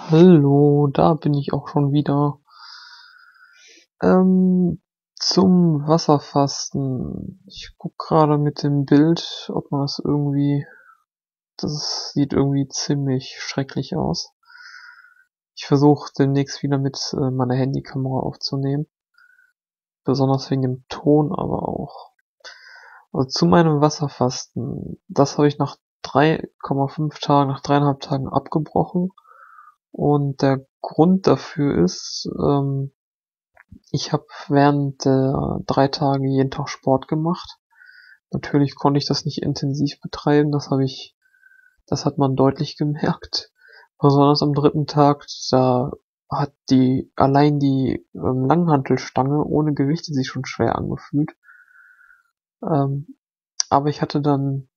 Hallo, da bin ich auch schon wieder. Ähm, Zum Wasserfasten. Ich guck gerade mit dem Bild, ob man das irgendwie, das sieht irgendwie ziemlich schrecklich aus. Ich versuche demnächst wieder mit meiner Handykamera aufzunehmen, besonders wegen dem Ton, aber auch. Also zu meinem Wasserfasten, das habe ich nach 3,5 Tagen, nach 3,5 Tagen abgebrochen. Und der Grund dafür ist, ich habe während der 3 Tage jeden Tag Sport gemacht. Natürlich konnte ich das nicht intensiv betreiben, das hat man deutlich gemerkt. Besonders am dritten Tag, da hat allein die Langhantelstange ohne Gewichte sich schon schwer angefühlt. Ähm, aber ich hatte dann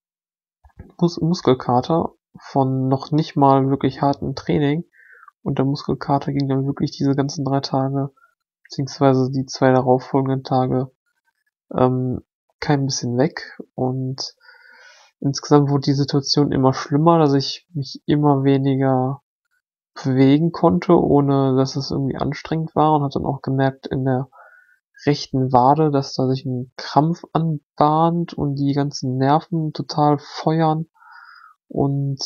Muskelkater von noch nicht mal wirklich hartem Training, und der Muskelkater ging dann wirklich diese ganzen 3 Tage, beziehungsweise die 2 darauffolgenden Tage, ähm, kein bisschen weg, und insgesamt wurde die Situation immer schlimmer, dass ich mich immer weniger bewegen konnte, ohne dass es irgendwie anstrengend war, und habe dann auch gemerkt in der rechten Wade, dass da sich ein Krampf anbahnt und die ganzen Nerven total feuern, und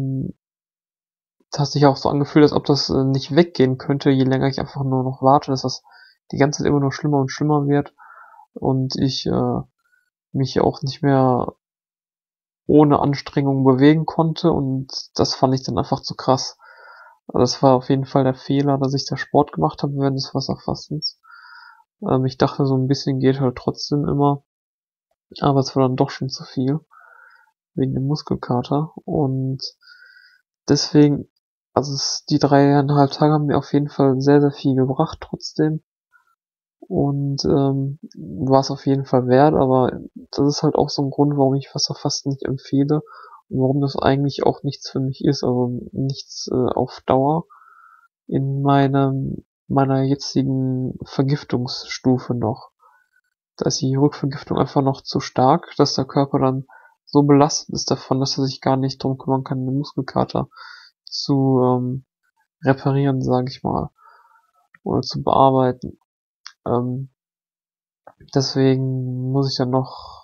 das hat sich auch so angefühlt, als ob das nicht weggehen könnte, je länger ich einfach nur noch warte, dass das die ganze Zeit immer nur schlimmer und schlimmer wird und ich mich auch nicht mehr ohne Anstrengung bewegen konnte, und das fand ich dann einfach zu krass. Also das war auf jeden Fall der Fehler, dass ich da Sport gemacht habe während des Wasserfastens. Ich dachte, so ein bisschen geht halt trotzdem immer, aber es war dann doch schon zu viel wegen dem Muskelkater, und deswegen, die 3,5 Tage haben mir auf jeden Fall sehr, sehr viel gebracht trotzdem, und war es auf jeden Fall wert, aber das ist halt auch so ein Grund, warum ich Wasserfasten nicht empfehle und warum das eigentlich auch nichts für mich ist, also nichts auf Dauer in meiner jetzigen Vergiftungsstufe noch. Da ist die Rückvergiftung einfach noch zu stark, dass der Körper dann so belastet ist davon, dass er sich gar nicht drum kümmern kann, den Muskelkater zu reparieren, sage ich mal, oder zu bearbeiten. Ähm, Deswegen muss ich dann noch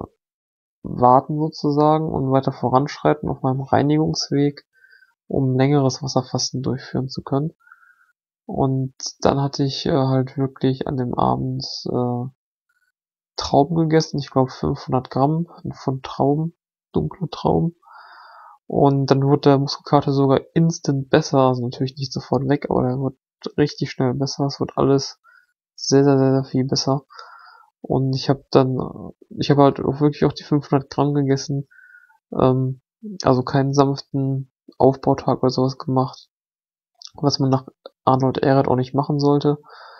warten sozusagen und weiter voranschreiten auf meinem Reinigungsweg, um längeres Wasserfasten durchführen zu können. Und dann hatte ich halt wirklich an dem Abend Trauben gegessen, ich glaube 500 Gramm von Trauben, dunkle Trauben. Und dann wurde der Muskelkater sogar instant besser, also natürlich nicht sofort weg, aber der wird richtig schnell besser. Es wird alles sehr, sehr, sehr, sehr viel besser. Und ich habe halt auch wirklich auch die 500 Gramm gegessen, ähm, also keinen sanften Aufbautag oder sowas gemacht, was man nach Arnold Ehret auch nicht machen sollte.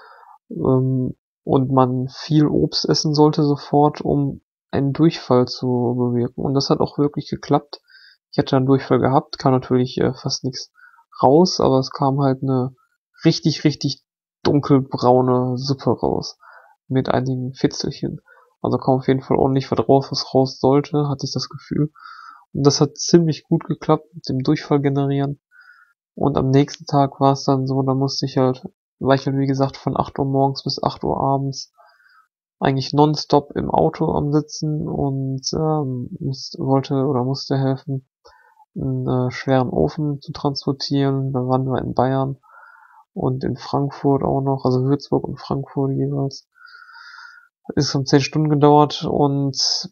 Und man viel Obst essen sollte sofort, um einen Durchfall zu bewirken. Und das hat auch wirklich geklappt. Ich hatte einen Durchfall gehabt, kam natürlich fast nichts raus, aber es kam halt eine richtig, richtig dunkelbraune Suppe raus. Mit einigen Fitzelchen. Also kam auf jeden Fall ordentlich was raus, was raus sollte, hatte ich das Gefühl. Und das hat ziemlich gut geklappt mit dem Durchfall generieren. Und am nächsten Tag war es dann so, war ich halt wie gesagt von 8 Uhr morgens bis 8 Uhr abends eigentlich nonstop im Auto am Sitzen, und musste helfen, einen schweren Ofen zu transportieren. Da waren wir in Bayern und in Frankfurt auch noch, also Würzburg und Frankfurt jeweils. Ist um 10 Stunden gedauert, und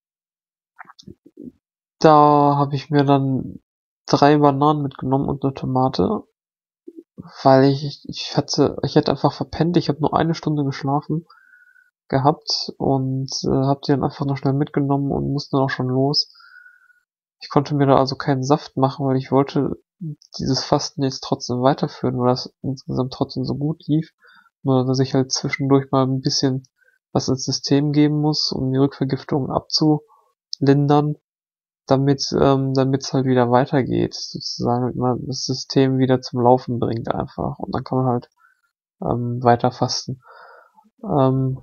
da habe ich mir dann 3 Bananen mitgenommen und eine Tomate, weil ich hätte einfach verpennt, ich habe nur eine Stunde geschlafen gehabt und habe die dann einfach noch schnell mitgenommen und musste dann auch schon los. Ich konnte mir da also keinen Saft machen, weil ich wollte dieses Fasten jetzt trotzdem weiterführen, weil das insgesamt trotzdem so gut lief. Nur dass ich halt zwischendurch mal ein bisschen was ins System geben muss, um die Rückvergiftung abzulindern, damit's halt wieder weitergeht, sozusagen, damit man das System wieder zum Laufen bringt einfach. Und dann kann man halt weiter fasten. Ähm,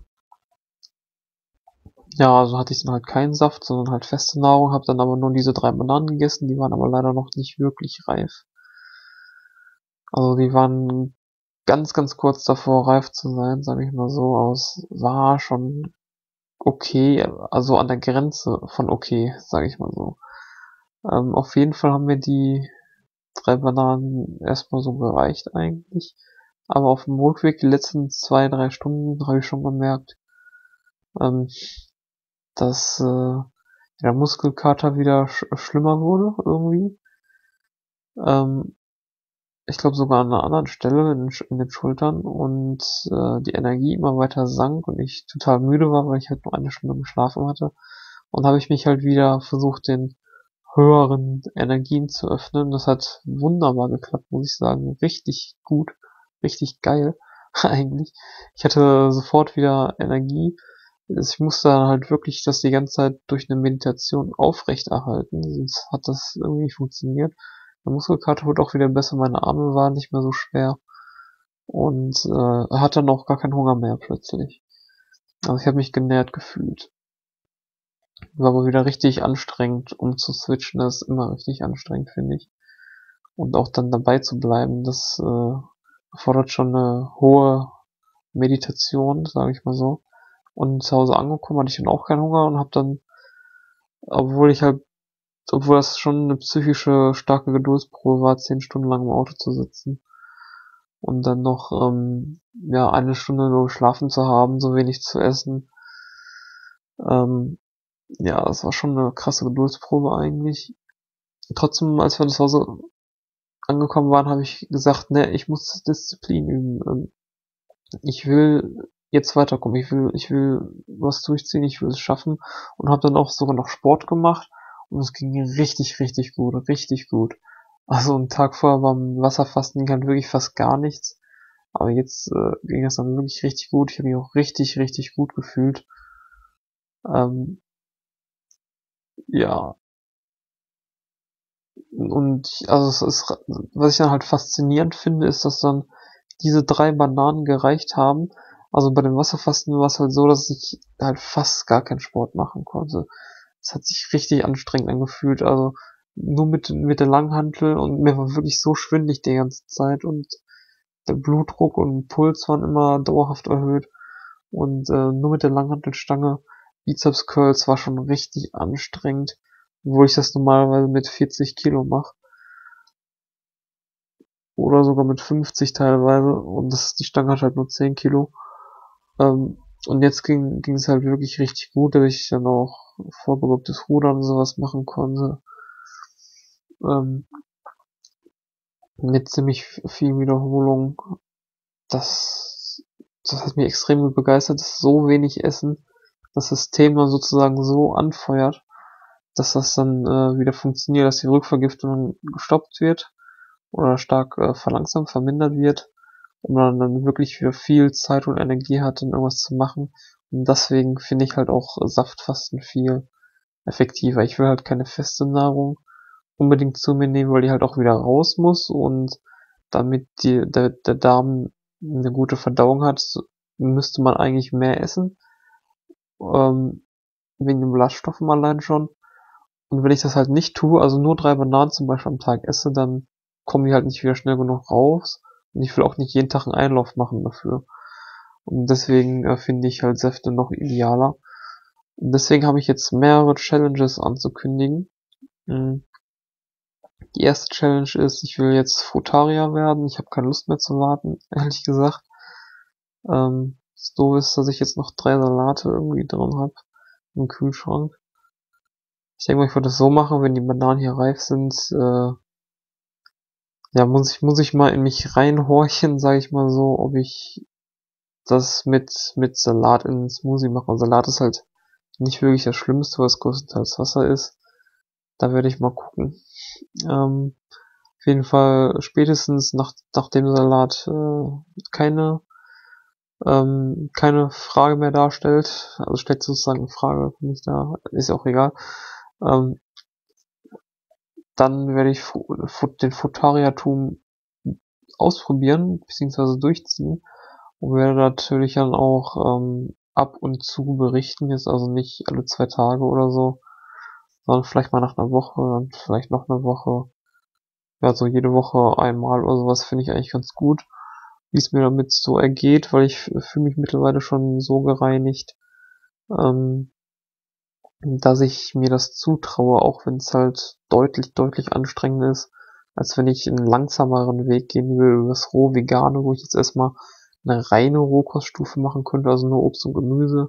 Ja, also hatte ich dann halt keinen Saft, sondern halt feste Nahrung, habe dann aber nur diese 3 Bananen gegessen, die waren aber leider noch nicht wirklich reif. Also die waren ganz, ganz kurz davor, reif zu sein, sage ich mal so. Aber es war schon okay, also an der Grenze von okay, sage ich mal so. Auf jeden Fall haben mir die 3 Bananen erstmal so gereicht eigentlich. Aber auf dem Rückweg, die letzten 2, 3 Stunden, habe ich schon gemerkt, ähm, dass der Muskelkater wieder schlimmer wurde irgendwie. Ähm, Ich glaube sogar an einer anderen Stelle in den Schultern und die Energie immer weiter sank und ich total müde war, weil ich halt nur 1 Stunde geschlafen hatte. Und habe ich mich halt wieder versucht, den höheren Energien zu öffnen. Das hat wunderbar geklappt, muss ich sagen. Richtig gut, richtig geil eigentlich. Ich hatte sofort wieder Energie. Ich musste dann halt wirklich das die ganze Zeit durch eine Meditation aufrechterhalten, sonst hat das irgendwie nicht funktioniert. Der Muskelkater wurde auch wieder besser, meine Arme waren nicht mehr so schwer und hatte dann auch gar keinen Hunger mehr plötzlich. Also ich habe mich genährt gefühlt. War aber wieder richtig anstrengend, um zu switchen. Das ist immer richtig anstrengend, finde ich. Und auch dann dabei zu bleiben, das erfordert schon eine hohe Meditation, sage ich mal so. Und zu Hause angekommen hatte ich dann auch keinen Hunger und habe dann, obwohl ich halt, obwohl das schon eine psychische starke Geduldsprobe war, 10 Stunden lang im Auto zu sitzen und dann noch ja 1 Stunde nur geschlafen zu haben, so wenig zu essen. Ähm, ja, das war schon eine krasse Geduldsprobe eigentlich. Trotzdem, als wir zu Hause angekommen waren, habe ich gesagt, ne, ich muss Disziplin üben. Ich will jetzt weiterkommen. Ich will was durchziehen. Ich will es schaffen und habe dann auch sogar noch Sport gemacht und es ging richtig, richtig gut, richtig gut. Also einen Tag vorher beim Wasserfasten ging halt wirklich fast gar nichts. Aber jetzt ging es dann wirklich richtig gut. Ich habe mich auch richtig, richtig gut gefühlt. Ähm, ja, und also es ist, was ich dann halt faszinierend finde, ist, dass dann diese 3 Bananen gereicht haben. Also bei dem Wasserfasten war es halt so, dass ich halt fast gar keinen Sport machen konnte. Es hat sich richtig anstrengend angefühlt. Also nur mit der Langhantel und mir war wirklich so schwindelig die ganze Zeit und der Blutdruck und Puls waren immer dauerhaft erhöht und nur mit der Langhantelstange Bizeps Curls war schon richtig anstrengend, obwohl ich das normalerweise mit 40 Kilo mache oder sogar mit 50 teilweise und die Stange hat halt nur 10 Kilo. Und jetzt ging es halt wirklich richtig gut, dass ich dann auch vorgebeugtes Rudern und sowas machen konnte. Ähm, mit ziemlich viel Wiederholung. Das, das hat mich extrem begeistert, dass so wenig Essen das System dann sozusagen so anfeuert, dass das dann wieder funktioniert, dass die Rückvergiftung gestoppt wird oder stark verlangsamt, vermindert wird und man dann wirklich wieder viel Zeit und Energie hat, dann irgendwas zu machen. Und deswegen finde ich halt auch Saftfasten viel effektiver. Ich will halt keine feste Nahrung unbedingt zu mir nehmen, weil die halt auch wieder raus muss und damit der Darm eine gute Verdauung hat, müsste man eigentlich mehr essen, ähm, wegen den Ballaststoffen allein schon. Und wenn ich das halt nicht tue, also nur 3 Bananen zum Beispiel am Tag esse, dann kommen die halt nicht wieder schnell genug raus. Und ich will auch nicht jeden Tag einen Einlauf machen dafür. Und deswegen finde ich halt Säfte noch idealer. Und deswegen habe ich jetzt mehrere Challenges anzukündigen. Mm, Die erste Challenge ist, ich will jetzt Frutarier werden. Ich habe keine Lust mehr zu warten, ehrlich gesagt. Das Doofe ist, dass ich jetzt noch 3 Salate irgendwie drin habe im Kühlschrank. Ich denke mal, ich würde das so machen, wenn die Bananen hier reif sind, ja, muss ich mal in mich reinhorchen, sage ich mal so, ob ich das mit Salat in den Smoothie mache. Und Salat ist halt nicht wirklich das Schlimmste, was größtenteils Wasser ist. Da werde ich mal gucken. Auf jeden Fall spätestens nach dem Salat keine Frage mehr darstellt. Also stellt sozusagen eine Frage für mich da, ist ja auch egal. Ähm, Dann werde ich den Futariatum ausprobieren, beziehungsweise durchziehen und werde natürlich dann auch ab und zu berichten, jetzt also nicht alle 2 Tage oder so, sondern vielleicht mal nach einer Woche, dann vielleicht noch eine Woche ja, so jede Woche einmal oder sowas finde ich eigentlich ganz gut, wie es mir damit so ergeht, weil ich fühle mich mittlerweile schon so gereinigt, ähm, dass ich mir das zutraue, auch wenn es halt deutlich, deutlich anstrengender ist, als wenn ich einen langsameren Weg gehen will, über das Roh-Vegane, wo ich jetzt erstmal eine reine Rohkoststufe machen könnte, also nur Obst und Gemüse.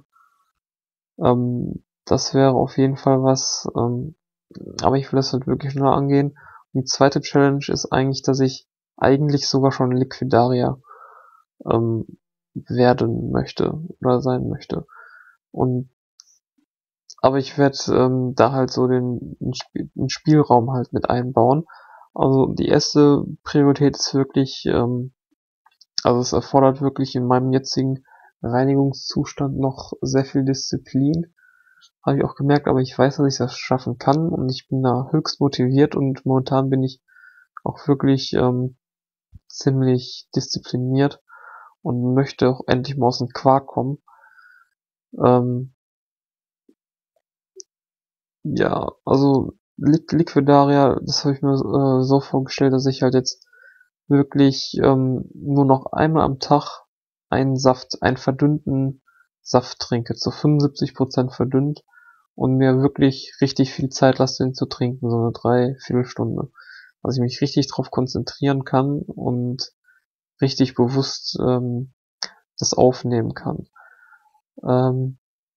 Das wäre auf jeden Fall was, aber ich will das halt wirklich schneller angehen. Und die zweite Challenge ist eigentlich, dass ich eigentlich sogar schon Liquidarier ähm, werden möchte oder sein möchte. Und aber ich werde da halt so den Spielraum halt mit einbauen. Also die erste Priorität ist wirklich, also es erfordert wirklich in meinem jetzigen Reinigungszustand noch sehr viel Disziplin. Habe ich auch gemerkt, aber ich weiß, dass ich das schaffen kann und ich bin da höchst motiviert und momentan bin ich auch wirklich ziemlich diszipliniert und möchte auch endlich mal aus dem Quark kommen. Ähm, ja, also Liquidaria, das habe ich mir so vorgestellt, dass ich halt jetzt wirklich nur noch einmal am Tag einen verdünnten Saft trinke, zu 75% verdünnt und mir wirklich richtig viel Zeit lasse, den zu trinken, so eine 3/4 Stunde. Dass ich mich richtig drauf konzentrieren kann und richtig bewusst das aufnehmen kann. Ähm,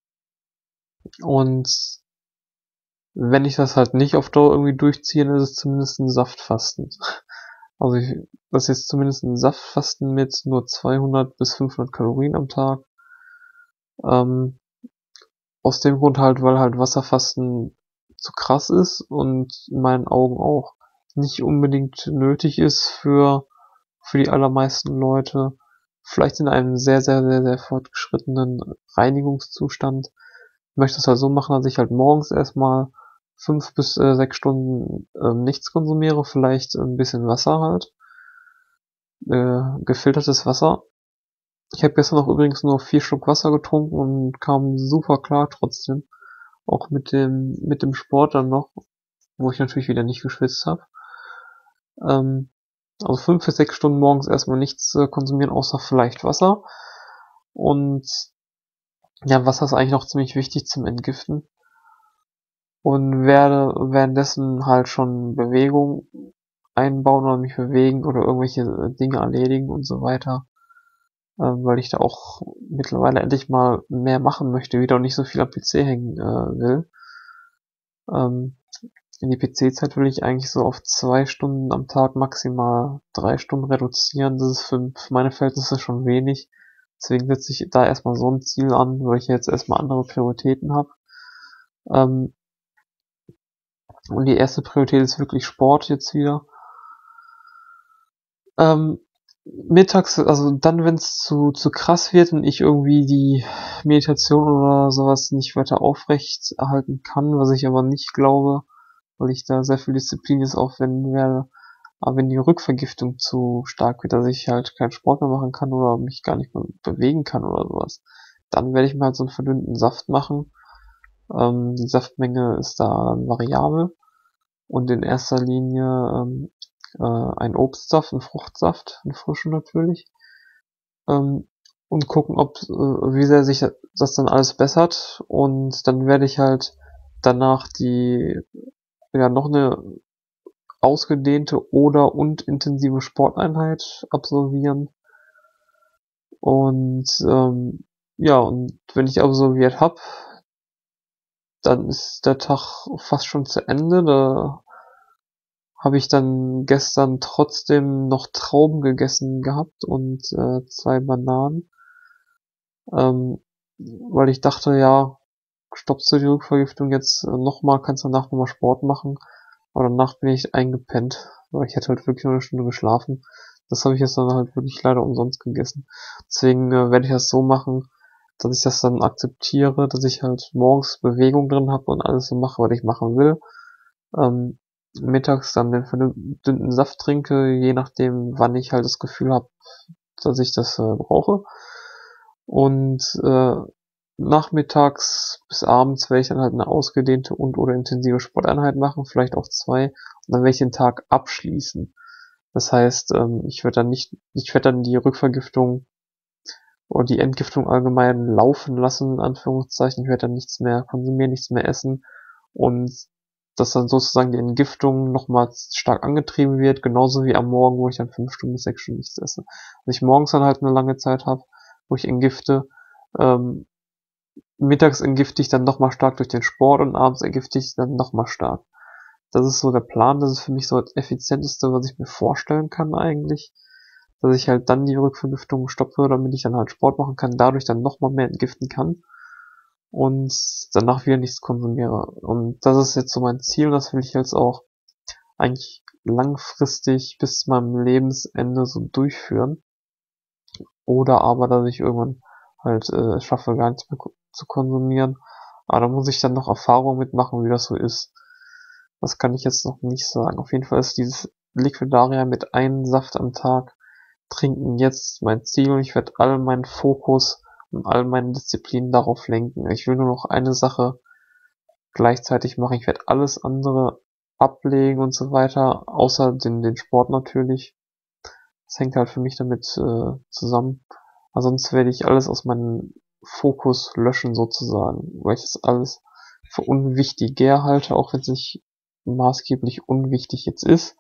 und wenn ich das halt nicht auf Dauer irgendwie durchziehe, dann ist es zumindest ein Saftfasten. Also das ist jetzt zumindest ein Saftfasten mit nur 200 bis 500 Kalorien am Tag. Ähm, aus dem Grund halt, weil halt Wasserfasten zu krass ist und in meinen Augen auch nicht unbedingt nötig ist für die allermeisten Leute. Vielleicht in einem sehr, sehr, sehr, sehr fortgeschrittenen Reinigungszustand. Ich möchte es halt so machen, dass ich halt morgens erstmal 5 bis 6 Stunden nichts konsumiere, vielleicht ein bisschen Wasser halt, gefiltertes Wasser. Ich habe gestern noch übrigens nur 4 Schluck Wasser getrunken und kam super klar trotzdem. Auch mit dem Sport dann noch, wo ich natürlich wieder nicht geschwitzt habe. Ähm, also 5 bis 6 Stunden morgens erstmal nichts konsumieren, außer vielleicht Wasser. Und ja, Wasser ist eigentlich noch ziemlich wichtig zum Entgiften. Und werde währenddessen halt schon Bewegung einbauen oder mich bewegen oder irgendwelche Dinge erledigen und so weiter. Weil ich da auch mittlerweile endlich mal mehr machen möchte, wieder und nicht so viel am PC hängen will. Ähm, in die PC-Zeit will ich eigentlich so auf 2 Stunden am Tag, maximal 3 Stunden reduzieren. Das ist für meine Verhältnisse schon wenig. Deswegen setze ich da erstmal so ein Ziel an, weil ich jetzt erstmal andere Prioritäten habe. Ähm, und die erste Priorität ist wirklich Sport jetzt wieder. Ähm, mittags, also dann, wenn es zu krass wird und ich irgendwie die Meditation oder sowas nicht weiter aufrecht erhalten kann, was ich aber nicht glaube, weil ich da sehr viel Disziplin jetzt aufwenden werde. Aber wenn die Rückvergiftung zu stark wird, dass ich halt keinen Sport mehr machen kann oder mich gar nicht mehr bewegen kann oder sowas, dann werde ich mir halt so einen verdünnten Saft machen. Die Saftmenge ist da dann variabel und in erster Linie ein Obstsaft, ein Fruchtsaft, ein frischen natürlich. Ähm, und gucken, wie sehr sich das dann alles bessert. Und dann werde ich halt danach noch eine ausgedehnte oder und intensive Sporteinheit absolvieren. Und ja, und wenn ich absolviert habe, dann ist der Tag fast schon zu Ende. Da habe ich dann gestern trotzdem noch Trauben gegessen gehabt und 2 Bananen, weil ich dachte, ja, stoppst du die Rückvergiftung jetzt nochmal, kannst danach nochmal Sport machen. Aber danach bin ich eingepennt, weil ich hätte halt wirklich nur eine Stunde geschlafen. Das habe ich jetzt dann halt wirklich leider umsonst gegessen. Deswegen werde ich das so machen, dass ich das dann akzeptiere, dass ich halt morgens Bewegung drin habe und alles so mache, was ich machen will. Mittags dann den verdünnten Saft trinke, je nachdem, wann ich halt das Gefühl habe, dass ich das brauche. Und nachmittags bis abends werde ich dann halt eine ausgedehnte und oder intensive Sporteinheit machen, vielleicht auch 2, und dann werde ich den Tag abschließen. Das heißt, ich werde dann die Rückvergiftung oder die Entgiftung allgemein laufen lassen, in Anführungszeichen. Ich werde dann nichts mehr konsumieren, nichts mehr essen, und dass dann sozusagen die Entgiftung nochmal stark angetrieben wird, genauso wie am Morgen, wo ich dann 5 Stunden bis 6 Stunden nichts esse. Dass ich morgens dann halt eine lange Zeit habe, wo ich entgifte, ähm, mittags entgifte ich dann nochmal stark durch den Sport und abends entgifte ich dann nochmal stark. Das ist so der Plan, das ist für mich so das Effizienteste, was ich mir vorstellen kann eigentlich. Dass ich halt dann die Rückvergiftung stoppe, damit ich dann halt Sport machen kann, dadurch dann nochmal mehr entgiften kann und danach wieder nichts konsumiere. Und das ist jetzt so mein Ziel, und das will ich jetzt auch eigentlich langfristig bis zu meinem Lebensende so durchführen. Oder aber, dass ich irgendwann halt schaffe, gar nichts mehr zu konsumieren. Aber da muss ich dann noch Erfahrung mitmachen, wie das so ist. Das kann ich jetzt noch nicht sagen. Auf jeden Fall ist dieses Liquidaria mit einem Saft am Tag trinken jetzt mein Ziel, und ich werde all meinen Fokus und all meine Disziplinen darauf lenken. Ich will nur noch eine Sache gleichzeitig machen. Ich werde alles andere ablegen und so weiter, außer den Sport natürlich. Das hängt halt für mich damit zusammen. Aber sonst werde ich alles aus meinem Fokus löschen sozusagen, weil ich das alles für unwichtiger halte, auch wenn es nicht maßgeblich unwichtig jetzt ist.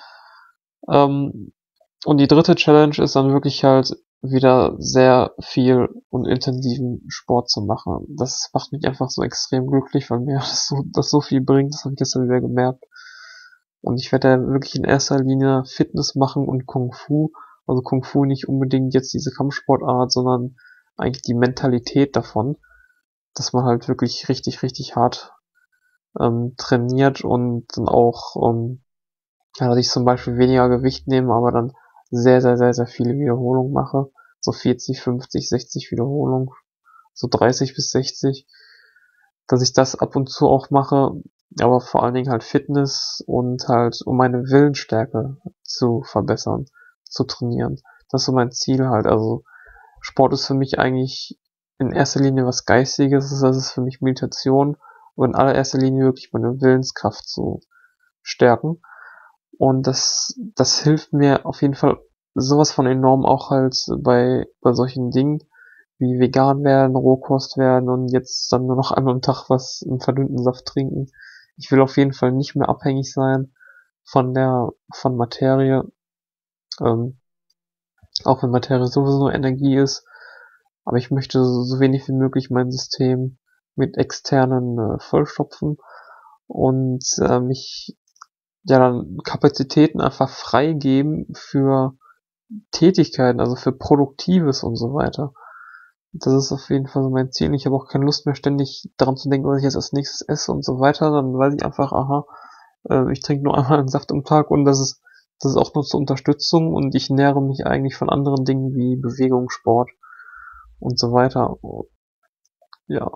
Und die dritte Challenge ist dann wirklich halt wieder sehr viel und intensiven Sport zu machen. Das macht mich einfach so extrem glücklich, weil mir das so viel bringt. Das habe ich gestern wieder gemerkt. Und ich werde da wirklich in erster Linie Fitness machen und Kung Fu. Also Kung Fu nicht unbedingt jetzt diese Kampfsportart, sondern eigentlich die Mentalität davon, dass man halt wirklich richtig, richtig hart trainiert und dann auch, ja, dass ich zum Beispiel weniger Gewicht nehme, aber dann sehr, sehr, sehr, sehr viele Wiederholungen mache. So 40, 50, 60 Wiederholungen, so 30 bis 60. Dass ich das ab und zu auch mache, aber vor allen Dingen halt Fitness und halt, um meine Willensstärke zu verbessern, zu trainieren. Das ist so mein Ziel halt. Also Sport ist für mich eigentlich in erster Linie was Geistiges, das ist für mich Meditation, und in allererster Linie wirklich meine Willenskraft zu stärken. Und das hilft mir auf jeden Fall sowas von enorm, auch halt bei solchen Dingen wie vegan werden, Rohkost werden und jetzt dann nur noch einmal am Tag einen verdünnten Saft trinken. Ich will auf jeden Fall nicht mehr abhängig sein von Materie, ähm, auch wenn Materie sowieso nur Energie ist, aber ich möchte so wenig wie möglich mein System mit externen vollstopfen und mich ja dann Kapazitäten einfach freigeben für Tätigkeiten, also für Produktives und so weiter. Das ist auf jeden Fall so mein Ziel. Ich habe auch keine Lust mehr, ständig daran zu denken, was ich jetzt als nächstes esse und so weiter. Dann weiß ich einfach, aha, ich trinke nur einmal einen Saft am Tag, und das ist auch nur zur Unterstützung, und ich nähere mich eigentlich von anderen Dingen wie Bewegung, Sport und so weiter. Ja,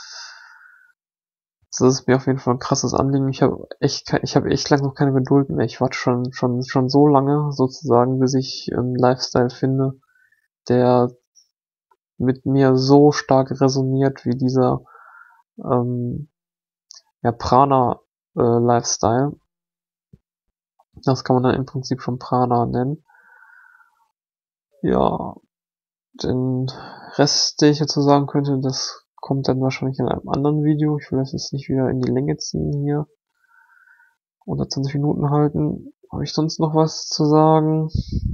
das ist mir auf jeden Fall ein krasses Anliegen. Ich habe echt lange noch keine Geduld mehr. Ich warte schon so lange sozusagen, bis ich einen Lifestyle finde, der mit mir so stark resoniert wie dieser ja, Prana Lifestyle. Das kann man dann im Prinzip schon Prana nennen. Ja, den Rest, den ich dazu sagen könnte, das kommt dann wahrscheinlich in einem anderen Video. Ich will das jetzt nicht wieder in die Länge ziehen hier. Unter 20 Minuten halten. Habe ich sonst noch was zu sagen?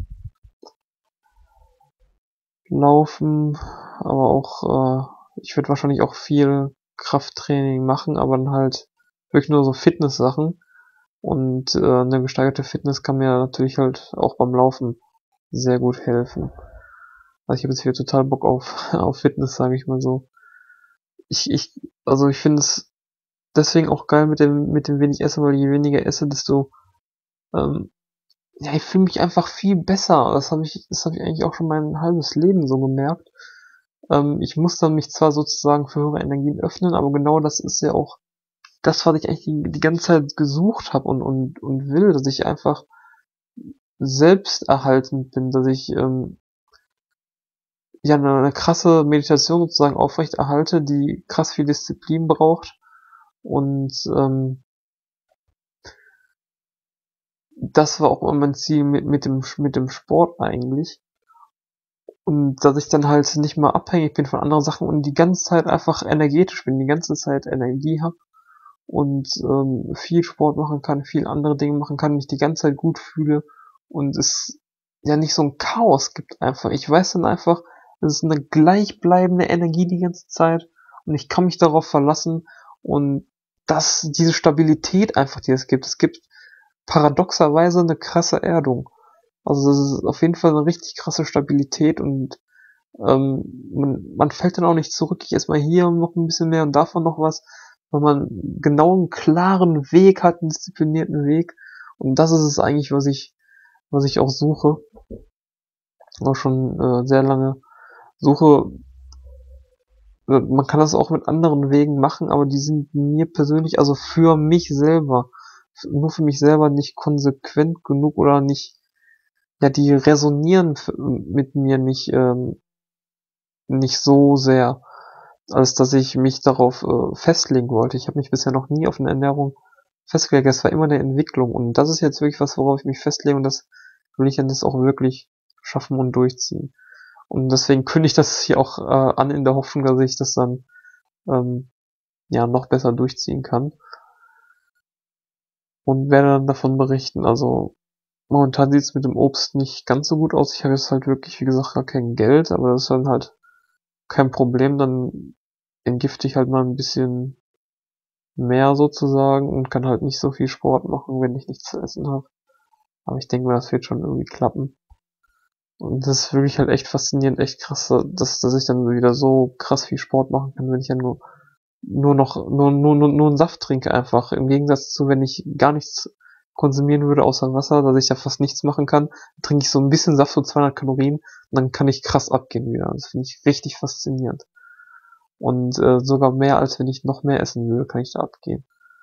Laufen, aber auch, ich würde wahrscheinlich auch viel Krafttraining machen, aber dann halt wirklich nur so Fitness-Sachen. Und eine gesteigerte Fitness kann mir natürlich halt auch beim Laufen sehr gut helfen. Also ich habe jetzt wieder total Bock auf, auf Fitness, sage ich mal so. Also ich finde es deswegen auch geil mit dem wenig Essen, weil je weniger esse, desto, ja, ich fühle mich einfach viel besser. Das habe ich eigentlich auch schon mein halbes Leben so gemerkt. Ich muss dann mich zwar sozusagen für höhere Energien öffnen, aber genau das ist ja auch das, was ich eigentlich die ganze Zeit gesucht habe und will, dass ich einfach selbsterhaltend bin, dass ich ja eine krasse Meditation sozusagen aufrechterhalte, die krass viel Disziplin braucht. Und das war auch immer mein Ziel mit dem Sport eigentlich. Und dass ich dann halt nicht mal abhängig bin von anderen Sachen und die ganze Zeit einfach energetisch bin, die ganze Zeit Energie habe und viel Sport machen kann, viel andere Dinge machen kann, mich die ganze Zeit gut fühle und es ja nicht so ein Chaos gibt einfach. Ich weiß dann einfach, es ist eine gleichbleibende Energie die ganze Zeit und ich kann mich darauf verlassen und diese Stabilität einfach, die es gibt paradoxerweise eine krasse Erdung. Also das ist auf jeden Fall eine richtig krasse Stabilität und man fällt dann auch nicht zurück, ich esse mal hier noch ein bisschen mehr und davon noch was, weil man genau einen klaren Weg hat, einen disziplinierten Weg. Und das ist es eigentlich, was ich auch suche, auch schon sehr lange suche. Man kann das auch mit anderen Wegen machen, aber die sind mir persönlich, also für mich selber, nur für mich selber nicht konsequent genug oder nicht, ja, die resonieren mit mir nicht so sehr, als dass ich mich darauf festlegen wollte. Ich habe mich bisher noch nie auf eine Ernährung festgelegt. Es war immer eine Entwicklung. Und das ist jetzt wirklich was, worauf ich mich festlege. Und das will ich dann das auch wirklich schaffen und durchziehen. Und deswegen kündige ich das hier auch an in der Hoffnung, dass ich das dann ja noch besser durchziehen kann. Und werde dann davon berichten. Also momentan sieht es mit dem Obst nicht ganz so gut aus. Ich habe jetzt halt wirklich, wie gesagt, gar kein Geld. Aber das ist dann halt kein Problem. Dann entgifte ich halt mal ein bisschen mehr sozusagen und kann halt nicht so viel Sport machen, wenn ich nichts zu essen habe. Aber ich denke mal, das wird schon irgendwie klappen. Und das ist wirklich halt echt faszinierend, echt krass, dass ich dann wieder so krass viel Sport machen kann, wenn ich ja nur einen Saft trinke einfach. Im Gegensatz zu, wenn ich gar nichts konsumieren würde außer Wasser, dass ich ja fast nichts machen kann, trinke ich so ein bisschen Saft, so 200 Kalorien, und dann kann ich krass abgehen wieder. Das finde ich richtig faszinierend. Und sogar mehr, als wenn ich noch mehr essen würde, kann ich da abgehen.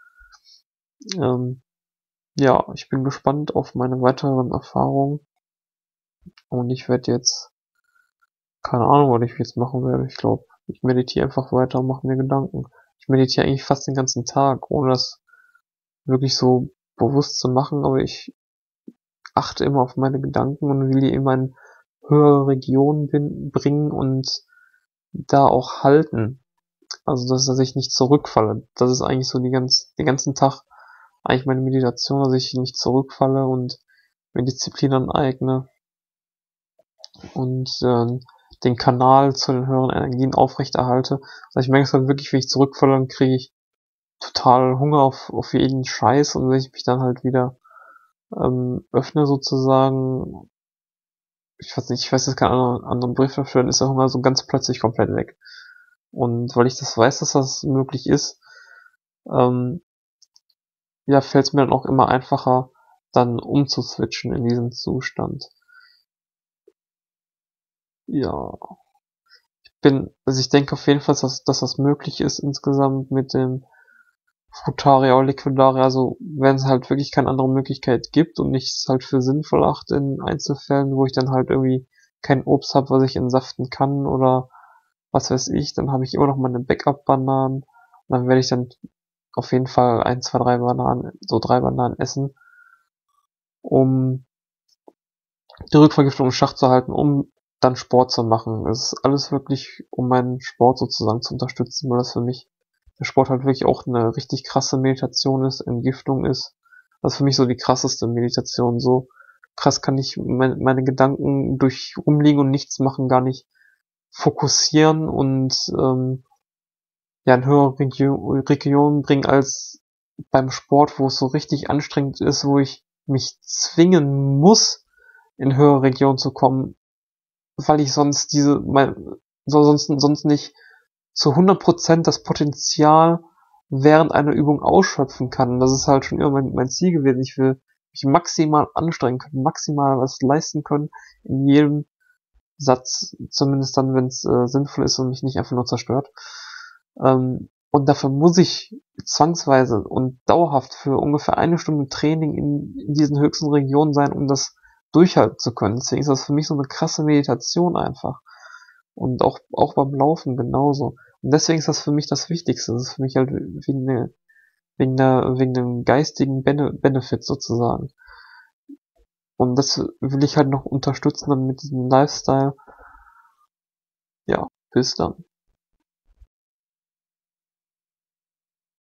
Ja, ich bin gespannt auf meine weiteren Erfahrungen und ich werde jetzt, keine Ahnung, was ich jetzt machen werde. Ich glaube, ich meditiere einfach weiter und mache mir Gedanken. Ich meditiere eigentlich fast den ganzen Tag, ohne das wirklich so bewusst zu machen, aber ich achte immer auf meine Gedanken und will die immer in höhere Regionen bringen und da auch halten. Also, dass ich nicht zurückfalle. Das ist eigentlich so den ganzen Tag eigentlich meine Meditation, dass ich nicht zurückfalle und mir Disziplin aneigne und den Kanal zu den höheren Energien aufrechterhalte. Also ich merke es halt wirklich, wenn ich zurückfalle, dann kriege ich total Hunger auf jeden Scheiß und wenn ich mich dann halt wieder öffne sozusagen, ich weiß jetzt keinen anderen Brief dafür, dann ist der Hunger so ganz plötzlich komplett weg. Und weil ich das weiß, dass das möglich ist, ja, fällt es mir dann auch immer einfacher, dann umzuswitchen in diesen Zustand. Ja, also ich denke auf jeden Fall, dass das möglich ist insgesamt mit dem Frutaria oder Liquidaria, also wenn es halt wirklich keine andere Möglichkeit gibt und ich es halt für sinnvoll achte in Einzelfällen, wo ich dann halt irgendwie kein Obst habe, was ich entsaften kann oder was weiß ich, dann habe ich immer noch meine Backup-Bananen und dann werde ich dann auf jeden Fall 1, 2, 3 Bananen, so 3 Bananen essen, um die Rückvergiftung im Schach zu halten, um dann Sport zu machen. Es ist alles wirklich, um meinen Sport sozusagen zu unterstützen, weil das für mich der Sport halt wirklich auch eine richtig krasse Meditation ist, Entgiftung ist. Das ist für mich so die krasseste Meditation. So krass kann ich meine Gedanken durch rumliegen und nichts machen gar nicht fokussieren und ja in höhere Regionen bringen als beim Sport, wo es so richtig anstrengend ist, wo ich mich zwingen muss, in höhere Regionen zu kommen, weil ich sonst sonst nicht zu 100% das Potenzial während einer Übung ausschöpfen kann. Das ist halt schon immer mein Ziel gewesen. Ich will mich maximal anstrengen können, maximal was leisten können in jedem Satz, zumindest dann, wenn es sinnvoll ist und mich nicht einfach nur zerstört. Und dafür muss ich zwangsweise und dauerhaft für ungefähr 1 Stunde Training in diesen höchsten Regionen sein, um das durchhalten zu können. Deswegen ist das für mich so eine krasse Meditation einfach. Und auch beim Laufen genauso. Und deswegen ist das für mich das Wichtigste. Das ist für mich halt wegen dem geistigen Benefit sozusagen. Und das will ich halt noch unterstützen dann mit diesem Lifestyle. Ja, bis dann.